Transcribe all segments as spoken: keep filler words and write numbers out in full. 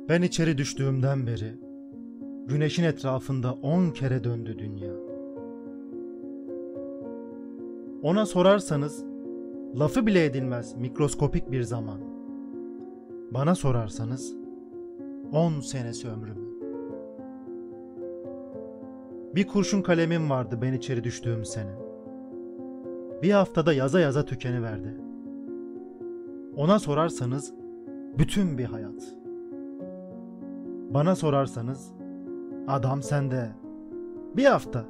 Ben içeri düştüğümden beri güneşin etrafında on kere döndü dünya. Ona sorarsanız lafı bile edilmez mikroskopik bir zaman. Bana sorarsanız on senesi ömrümü. Bir kurşun kalemim vardı ben içeri düştüğüm sene. Bir haftada yaza yaza tükeniverdi. Ona sorarsanız bütün bir hayat. Bana sorarsanız adam sende bir hafta.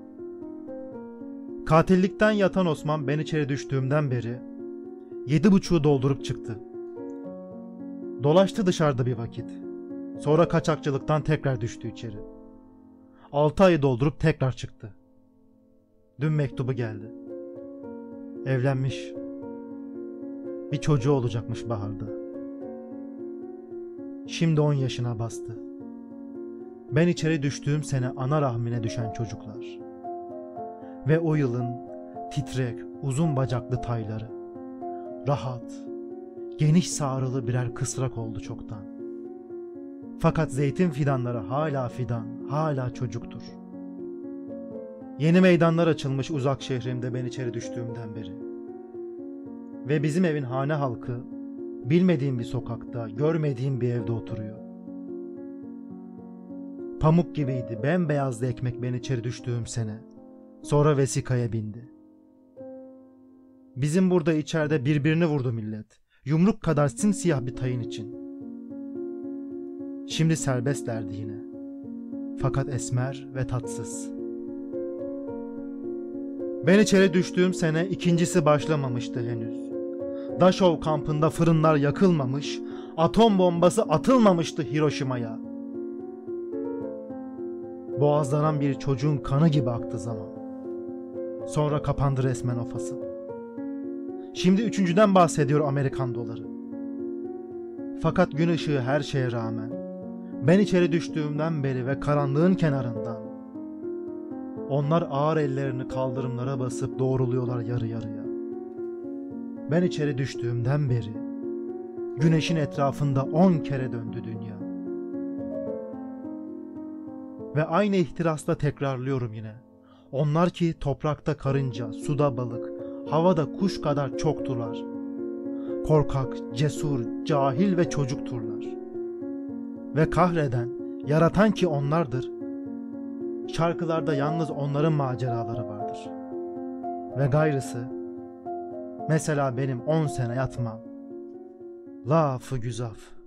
Katillikten yatan Osman ben içeri düştüğümden beri yedi buçuğu doldurup çıktı. Dolaştı dışarıda bir vakit. Sonra kaçakçılıktan tekrar düştü içeri. Altı ayı doldurup tekrar çıktı. Dün mektubu geldi. Evlenmiş. Bir çocuğu olacakmış baharda. Şimdi on yaşına bastı. Ben içeri düştüğüm sene ana rahmine düşen çocuklar. Ve o yılın titrek, uzun bacaklı tayları. Rahat, geniş sağrılı birer kısrak oldu çoktan. Fakat zeytin fidanları hala fidan, hala çocuktur. Yeni meydanlar açılmış uzak şehrimde ben içeri düştüğümden beri. Ve bizim evin hane halkı bilmediğim bir sokakta, görmediğim bir evde oturuyor. Pamuk gibiydi, bembeyazdı ekmek ben içeri düştüğüm sene. Sonra vesikaya bindi. Bizim burada içeride birbirini vurdu millet. Yumruk kadar simsiyah bir tayin için. Şimdi serbestlerdi yine. Fakat esmer ve tatsız. Ben içeri düştüğüm sene ikincisi başlamamıştı henüz. Dachau kampında fırınlar yakılmamış, atom bombası atılmamıştı Hiroşima'ya. Boğazlanan bir çocuğun kanı gibi aktı zaman. Sonra kapandı resmen o fasıl. Şimdi üçüncüden bahsediyor Amerikan doları. Fakat gün ışığı her şeye rağmen, ben içeri düştüğümden beri ve karanlığın kenarından, onlar ağır ellerini kaldırımlara basıp doğruluyorlar yarı yarıya. Ben içeri düştüğümden beri, güneşin etrafında on kere döndü dünya. Ve aynı ihtirasla tekrarlıyorum yine. Onlar ki toprakta karınca, suda balık, havada kuş kadar çokturlar. Korkak, cesur, cahil ve çocukturlar. Ve kahreden, yaratan ki onlardır. Şarkılarda yalnız onların maceraları vardır. Ve gayrısı, mesela benim on sene yatmam. Lafı güzaf.